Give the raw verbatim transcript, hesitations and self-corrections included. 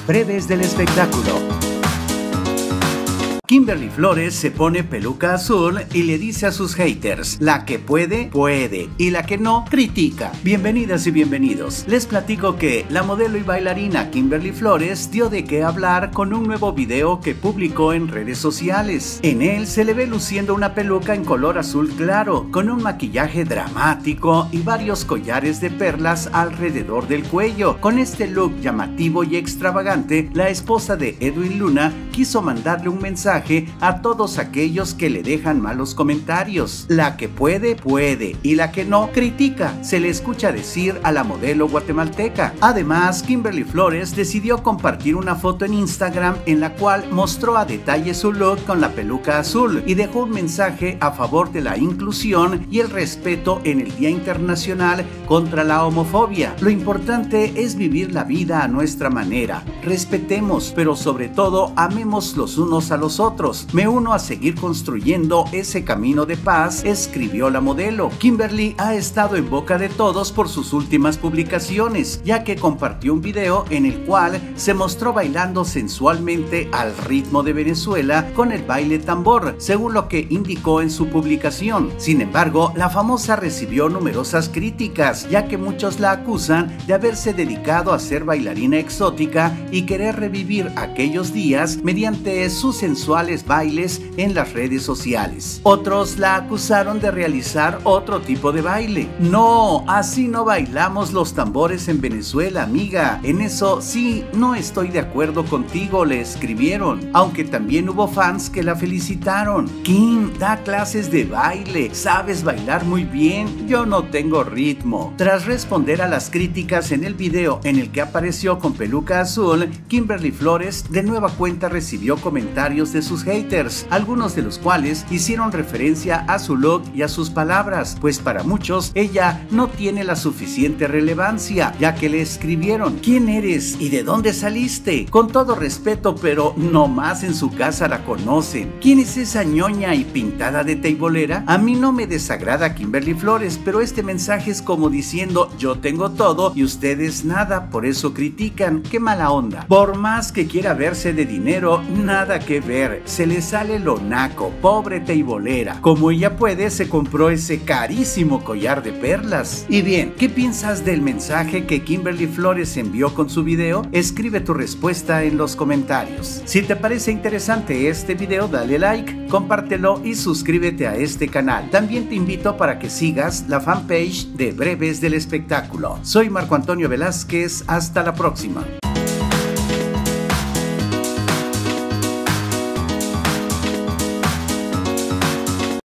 Breves del espectáculo. Kimberly Flores se pone peluca azul y le dice a sus haters: la que puede, puede, y la que no, critica. Bienvenidas y bienvenidos. Les platico que la modelo y bailarina Kimberly Flores dio de qué hablar con un nuevo video que publicó en redes sociales. En él se le ve luciendo una peluca en color azul claro, con un maquillaje dramático y varios collares de perlas alrededor del cuello. Con este look llamativo y extravagante, la esposa de Edwin Luna quiso mandarle un mensaje a todos aquellos que le dejan malos comentarios. La que puede, puede, y la que no, critica, se le escucha decir a la modelo guatemalteca. Además, Kimberly Flores decidió compartir una foto en Instagram en la cual mostró a detalle su look con la peluca azul y dejó un mensaje a favor de la inclusión y el respeto en el Día Internacional contra la Homofobia. Lo importante es vivir la vida a nuestra manera. Respetemos, pero sobre todo amemos los unos a los otros. Me uno a seguir construyendo ese camino de paz, escribió la modelo. Kimberly ha estado en boca de todos por sus últimas publicaciones, ya que compartió un video en el cual se mostró bailando sensualmente al ritmo de Venezuela con el baile tambor, según lo que indicó en su publicación. Sin embargo, la famosa recibió numerosas críticas, ya que muchos la acusan de haberse dedicado a ser bailarina exótica y querer revivir aquellos días mediante su sensual bailes en las redes sociales. Otros la acusaron de realizar otro tipo de baile. No, así no bailamos los tambores en Venezuela, amiga. En eso sí, no estoy de acuerdo contigo, le escribieron. Aunque también hubo fans que la felicitaron. Kim, da clases de baile, sabes bailar muy bien, yo no tengo ritmo. Tras responder a las críticas en el video en el que apareció con peluca azul, Kimberly Flores de nueva cuenta recibió comentarios de sus haters, algunos de los cuales hicieron referencia a su look y a sus palabras, pues para muchos ella no tiene la suficiente relevancia, ya que le escribieron: ¿quién eres y de dónde saliste? Con todo respeto, pero no más en su casa la conocen. ¿Quién es esa ñoña y pintada de teibolera? A mí no me desagrada Kimberly Flores, pero este mensaje es como diciendo: yo tengo todo y ustedes nada, por eso critican. ¡Qué mala onda! Por más que quiera verse de dinero, nada que ver, se le sale lo naco, pobre teibolera. Como ella puede, se compró ese carísimo collar de perlas. Y bien, ¿qué piensas del mensaje que Kimberly Flores envió con su video? Escribe tu respuesta en los comentarios. Si te parece interesante este video, dale like, compártelo y suscríbete a este canal. También te invito para que sigas la fanpage de Breves del Espectáculo. Soy Marco Antonio Velázquez, hasta la próxima.